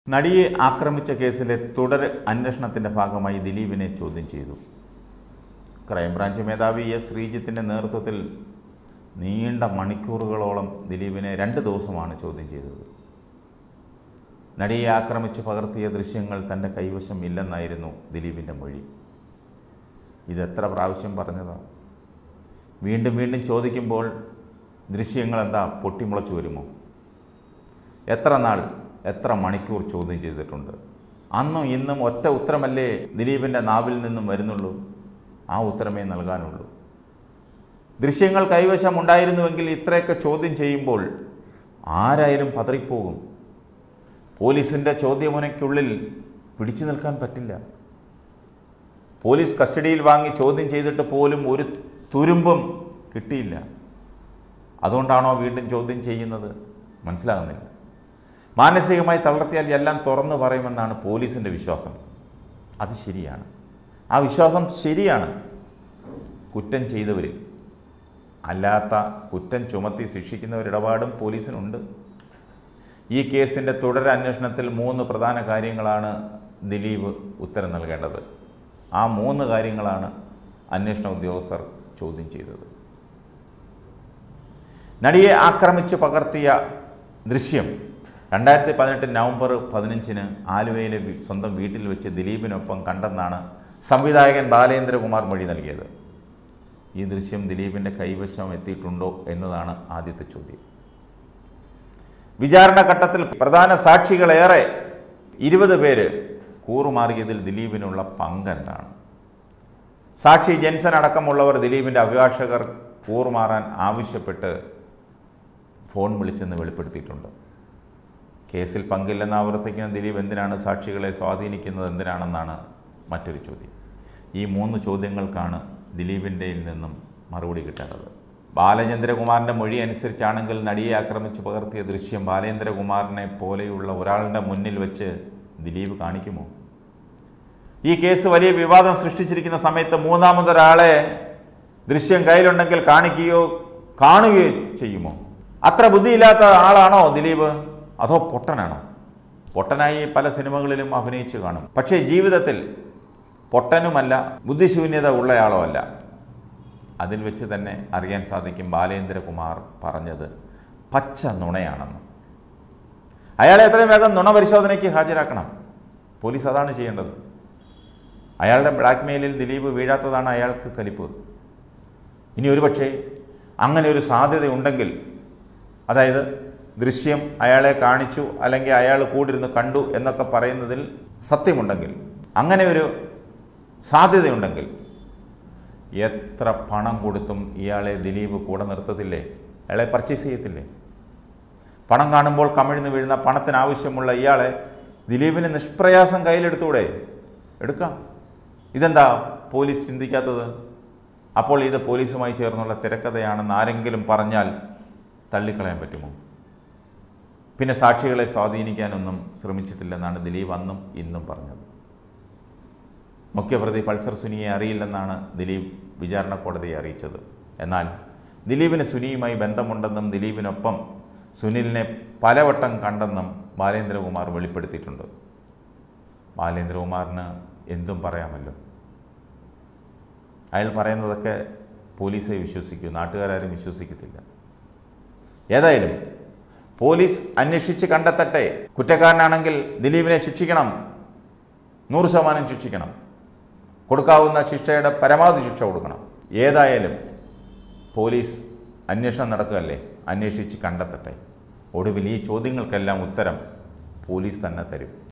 നടിയെ ആക്രമിച്ച കേസിലെ തുടർ അന്വേഷണത്തിൻ്റെ ഭാഗമായി ദിലീപിനെ ചോദ്യം ചെയ്തു. ക്രൈംബ്രാഞ്ച് മേധാവി എസ് ശ്രീജിത്തിൻ്റെ നേതൃത്വത്തിൽ നീണ്ട മണിക്കൂറുകളോളം ദിലീപിനെ 2 ദിവസമാണ് ചോദ്യം ചെയ്തത്. നടിയെ ആക്രമിച്ച് പകർത്തിയ ദൃശ്യങ്ങൾ തൻ്റെ കൈവശം ഇല്ലെന്നായിരുന്നു ദിലീപിൻ്റെ മൊഴി. ഇതെത്ര പ്രാവശ്യം പറഞ്ഞതാണ്? വീണ്ടും വീണ്ടും ചോദിക്കുമ്പോൾ ദൃശ്യങ്ങളെന്താ പൊട്ടിമുളച്ചു വരുമോ? എത്ര നാൾ, എത്ര മണിക്കൂർ ചോദ്യം ചെയ്തിട്ടുണ്ട്? അന്നും ഇന്നും ഒറ്റ ഉത്തരമല്ലേ ദിലീപിൻ്റെ നാവിൽ നിന്നും വരുന്നുള്ളൂ. ആ ഉത്തരമേ നൽകാനുള്ളൂ. ദൃശ്യങ്ങൾ കൈവശം ഉണ്ടായിരുന്നുവെങ്കിൽ ഇത്രയൊക്കെ ചോദ്യം ചെയ്യുമ്പോൾ ആരായാലും പതറിപ്പോകും. പോലീസിൻ്റെ ചോദ്യമുനയ്ക്കുള്ളിൽ പിടിച്ചു നിൽക്കാൻ പറ്റില്ല. പോലീസ് കസ്റ്റഡിയിൽ വാങ്ങി ചോദ്യം ചെയ്തിട്ട് പോലും ഒരു തുരുമ്പും കിട്ടിയില്ല. അതുകൊണ്ടാണോ വീണ്ടും ചോദ്യം ചെയ്യുന്നത്? മനസ്സിലാകുന്നില്ല. മാനസികമായി തളർത്തിയാൽ എല്ലാം തുറന്നു പറയുമെന്നാണ് പോലീസിൻ്റെ വിശ്വാസം. അത് ശരിയാണ്. ആ വിശ്വാസം ശരിയാണ്. കുറ്റം ചെയ്തവർ അല്ലാത്ത കുറ്റം ചുമത്തി ശിക്ഷിക്കുന്നവരിടപാടും പോലീസിനുണ്ട്. ഈ കേസിൻ്റെ തുടരന്വേഷണത്തിൽ 3 പ്രധാന കാര്യങ്ങളാണ് ദിലീപ് ഉത്തരം നൽകേണ്ടത്. ആ 3 കാര്യങ്ങളാണ് അന്വേഷണ ഉദ്യോഗസ്ഥർ ചോദ്യം ചെയ്തത്. നടിയെ ആക്രമിച്ച് പകർത്തിയ ദൃശ്യം 2018 നവംബർ 15 ആലുവയിലെ സ്വന്തം വീട്ടിൽ വെച്ച് ദിലീപിനൊപ്പം കണ്ടെന്നാണ് സംവിധായകൻ ബാലേന്ദ്രകുമാർ മൊഴി നൽകിയത്. ഈ ദൃശ്യം ദിലീപിൻ്റെ കൈവശം എത്തിയിട്ടുണ്ടോ എന്നതാണ് ആദ്യത്തെ ചോദ്യം. വിചാരണ ഘട്ടത്തിൽ പ്രധാന സാക്ഷികളേറെ 20 പേര് കൂറുമാറിയതിൽ ദിലീപിനുള്ള പങ്കെന്താണ്? സാക്ഷി ജെൻസൺ അടക്കമുള്ളവർ ദിലീപിൻ്റെ അഭിഭാഷകർ കൂറുമാറാൻ ആവശ്യപ്പെട്ട് ഫോൺ വിളിച്ചെന്ന് വെളിപ്പെടുത്തിയിട്ടുണ്ട്. കേസിൽ പങ്കില്ലെന്ന് ആവർത്തിക്കുന്ന ദിലീപ് എന്തിനാണ് സാക്ഷികളെ സ്വാധീനിക്കുന്നത് എന്തിനാണെന്നാണ് മറ്റൊരു ചോദ്യം. ഈ 3 ചോദ്യങ്ങൾക്കാണ് ദിലീപിൻ്റെ നിന്നും മറുപടി കിട്ടേണ്ടത്. ബാലചന്ദ്രകുമാറിൻ്റെ മൊഴി അനുസരിച്ചാണെങ്കിൽ നടിയെ ആക്രമിച്ച് പകർത്തിയ ദൃശ്യം ബാലേന്ദ്രകുമാറിനെ പോലെയുള്ള ഒരാളുടെ മുന്നിൽ വെച്ച് ദിലീപ് കാണിക്കുമോ? ഈ കേസ് വലിയ വിവാദം സൃഷ്ടിച്ചിരിക്കുന്ന സമയത്ത് മൂന്നാമതൊരാളെ ദൃശ്യം കയ്യിലുണ്ടെങ്കിൽ കാണുകയോ ചെയ്യുമോ? അത്ര ബുദ്ധിയില്ലാത്ത ആളാണോ ദിലീപ്? അതോ പൊട്ടനാണോ? പൊട്ടനായി പല സിനിമകളിലും അഭിനയിച്ചു കാണും. പക്ഷേ ജീവിതത്തിൽ പൊട്ടനുമല്ല, ബുദ്ധിശൂന്യത ഉള്ളയാളോ അല്ല. അതിൽ വെച്ച് തന്നെ അറിയാൻ സാധിക്കും ബാലേന്ദ്രകുമാർ പറഞ്ഞത് പച്ച നുണയാണെന്ന്. അയാളെ എത്രയും വേഗം നുണ പരിശോധനയ്ക്ക് ഹാജരാക്കണം. പോലീസ് അതാണ് ചെയ്യേണ്ടത്. അയാളുടെ ബ്ലാക്ക് മെയിലിൽ ദിലീപ് വീഴാത്തതാണ് അയാൾക്ക് കലിപ്പ്. ഇനി ഒരുപക്ഷെ അങ്ങനെ ഒരു സാധ്യതയുണ്ടെങ്കിൽ, അതായത് ദൃശ്യം അയാളെ കാണിച്ചു അല്ലെങ്കിൽ അയാൾ കൂടിരുന്ന് കണ്ടു എന്നൊക്കെ പറയുന്നതിൽ സത്യമുണ്ടെങ്കിൽ, അങ്ങനെ ഒരു സാധ്യതയുണ്ടെങ്കിൽ എത്ര പണം കൊടുത്തും ഇയാളെ ദിലീപ് കൂടെ നിർത്തത്തില്ലേ? അയാളെ പർച്ചേസ് ചെയ്യത്തില്ലേ? പണം കാണുമ്പോൾ കമിഴ്ന്ന് വീഴുന്ന പണത്തിനാവശ്യമുള്ള ഇയാളെ ദിലീപിന് നിഷ്പ്രയാസം കയ്യിലെടുത്തൂടെ? എടുക്കാം. ഇതെന്താ പോലീസ് ചിന്തിക്കാത്തത്? അപ്പോൾ ഇത് പോലീസുമായി ചേർന്നുള്ള തിരക്കഥയാണെന്ന് ആരെങ്കിലും പറഞ്ഞാൽ തള്ളിക്കളയാൻ പറ്റുമോ? പിന്നെ സാക്ഷികളെ സ്വാധീനിക്കാനൊന്നും ശ്രമിച്ചിട്ടില്ലെന്നാണ് ദിലീപ് അന്നും ഇന്നും പറഞ്ഞത്. മുഖ്യപ്രതി പൾസർ സുനിയെ അറിയില്ലെന്നാണ് ദിലീപ് വിചാരണ കോടതിയെ അറിയിച്ചത്. എന്നാൽ ദിലീപിന് സുനിയുമായി ബന്ധമുണ്ടെന്നും ദിലീപിനൊപ്പം സുനിലിനെ പലവട്ടം കണ്ടെന്നും ബാലേന്ദ്രകുമാർ വെളിപ്പെടുത്തിയിട്ടുണ്ട്. ബാലേന്ദ്രകുമാറിന് എന്തും പറയാമല്ലോ. അയാൾ പറയുന്നതൊക്കെ പോലീസെ വിശ്വസിക്കൂ, നാട്ടുകാരും വിശ്വസിക്കത്തില്ല. ഏതായാലും പോലീസ് അന്വേഷിച്ച് കണ്ടെത്തട്ടെ. കുറ്റക്കാരനാണെങ്കിൽ ദിലീപിനെ ശിക്ഷിക്കണം, 100% ശിക്ഷിക്കണം. കൊടുക്കാവുന്ന ശിക്ഷയുടെ പരമാവധി ശിക്ഷ കൊടുക്കണം. ഏതായാലും പോലീസ് അന്വേഷണം നടക്കുകയല്ലേ, അന്വേഷിച്ച് കണ്ടെത്തട്ടെ. ഒടുവിൽ ഈ ചോദ്യങ്ങൾക്കെല്ലാം ഉത്തരം പോലീസ് തന്നെ തരും.